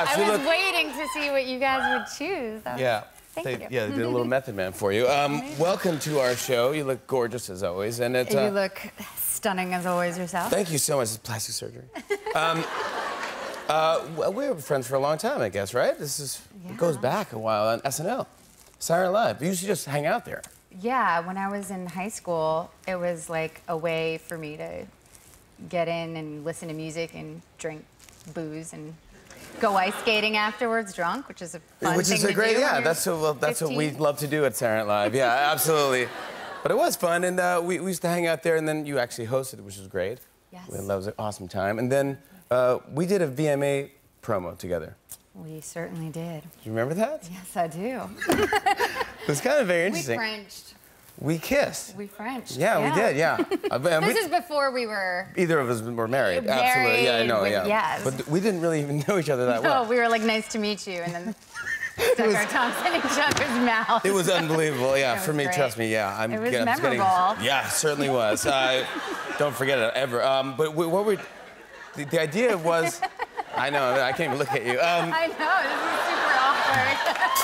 gosh, I you was look... waiting to see what you guys would choose. Yeah. Thank you. Yeah, they did a little Method Man for you. Welcome to our show. You look gorgeous as always, and it's. You look stunning as always yourself. Thank you so much. It's plastic surgery. Well, we were friends for a long time, I guess, right? This is it goes back a while on SNL, Saturday Night Live. We used to just hang out there. Yeah, when I was in high school, it was like a way for me to get in and listen to music and drink booze and go ice skating afterwards drunk, which is a fun thing to do. Yeah, that's what we love to do at Saturday Night Live. Yeah, absolutely. But it was fun, and we used to hang out there, and then you actually hosted, which was great. Yes. That was an awesome time. And then we did a VMA promo together. We certainly did. Do you remember that? Yes, I do. It was kind of very interesting. We Frenched. We kissed. We Frenched. Yeah, we did, yeah. This is before we were... Either of us were married. Absolutely, yeah, I know, yeah. Yes. But we didn't really even know each other that well. No, we were like, nice to meet you, and then stuck our tongues in each other's mouths. It was unbelievable, yeah, for me, great. trust me, yeah. It was memorable. Yeah, it certainly was. Don't forget it, ever. But what we... The idea was... I know, I can't even look at you. I know, this is super awkward.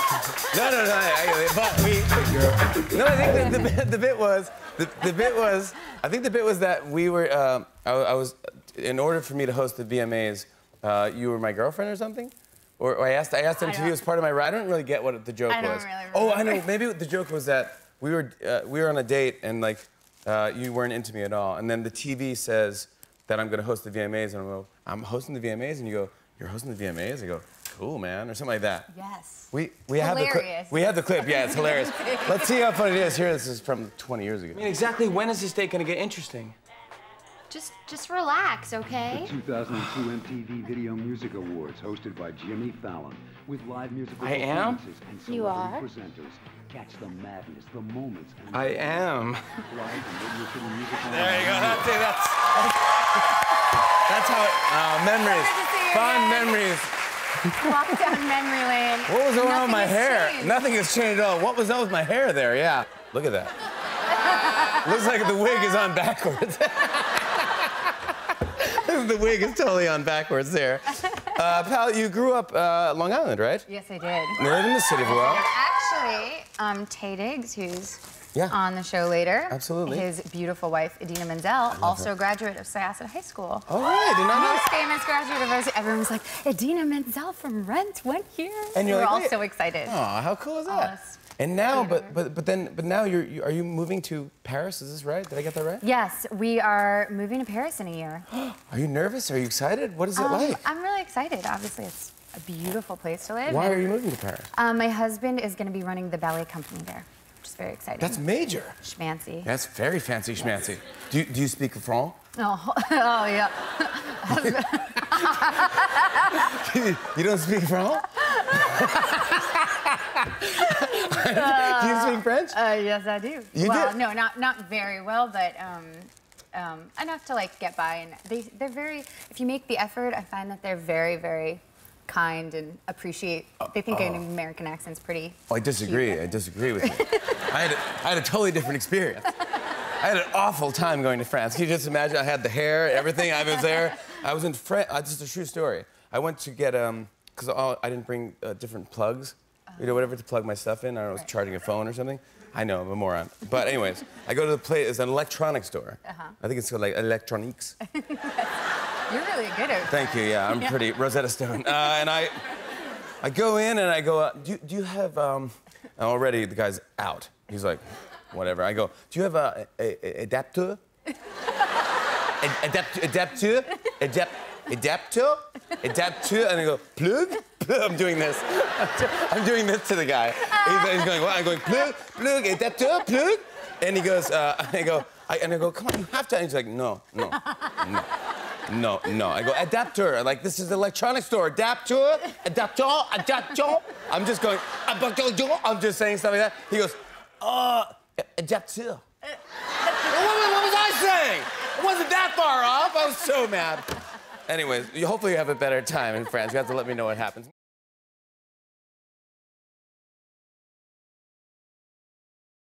No, I think the bit was, I think the bit was that we were, I was, in order for me to host the VMAs, you were my girlfriend or something? Or I asked him to be as part of my ride. I don't really get what the joke was. I don't really remember. Oh, I know, maybe the joke was that we were on a date and like, you weren't into me at all. And then the TV says that I'm gonna host the VMAs, and I go, I'm hosting the VMAs, and you go, you're hosting the VMAs? I go, cool, man, or something like that. Yes. We have the clip. We have the clip. Yeah, it's hilarious. Let's see how funny it is. Here, this is from 20 years ago. I mean, exactly when is this date gonna get interesting? Just relax, okay? The 2002 MTV Video Music Awards, hosted by Jimmy Fallon, with live musical performances and celebrity You are? presenters. Catch the madness, the moments. And I am. live and Radio City Music There you go. That's how it. Memories. Fond memories. Walk down memory lane. What was wrong with my hair? Changed. Nothing has changed at all. What was up with my hair there? Yeah. Look at that. Looks like the wig is on backwards. The wig is totally on backwards there. Pal, you grew up Long Island, right? Yes, I did. You lived in the city for a while. Actually, Tay Diggs, who's Yeah. on the show later. Absolutely. His beautiful wife, Idina Menzel, also a graduate of Syosset High School. Oh, right. Did not know. Most famous graduate of everyone was like, Idina Menzel from Rent went here. And you're we were like, all wait. so excited. Oh, how cool is that? it's And now, but now are you moving to Paris? Is this right? Did I get that right? Yes, we are moving to Paris in a year. Are you nervous? Are you excited? What is it like? I'm really excited. Obviously, it's a beautiful place to live. Why are you moving to Paris? My husband is going to be running the ballet company there, which is very exciting. That's major. Schmancy. That's very fancy schmancy. Do you speak French? Oh, oh yeah. You don't speak French? Do you speak French? Yes, I do. You well, do? no, not very well, but enough to like get by. And they're very. If you make the effort, I find that they're very, very kind and appreciate. They think an American accent's pretty. Oh, I disagree. cute. I disagree with you. I had a totally different experience. I had an awful time going to France. Can you just imagine? I had the hair, everything. I was there. I was in France. Just a true story. I went to get because I didn't bring different plugs. You know, whatever to plug my stuff in. I don't know, I was charging a phone or something. I know, I'm a moron. But anyways, I go to the place, it's an electronics store. I think it's called like Electroniques. You're really good at it. Thank you, yeah, I'm pretty Rosetta Stone. And I go in and I go, do you have, and already the guy's out. He's like, whatever. I go, do you have a adapter? Adapter? And I go, plug? I'm doing this. I'm doing this to the guy. He's going, what? I'm going, plug, adapter, plug. And he goes, I go, come on, you have to. And he's like, no. I go, adapter. Like, this is the electronics store. Adapter. I'm just going, I'm just saying stuff like that. He goes, adapter. What was I saying? It wasn't that far off. I was so mad. Anyways, hopefully you have a better time in France. You have to let me know what happens.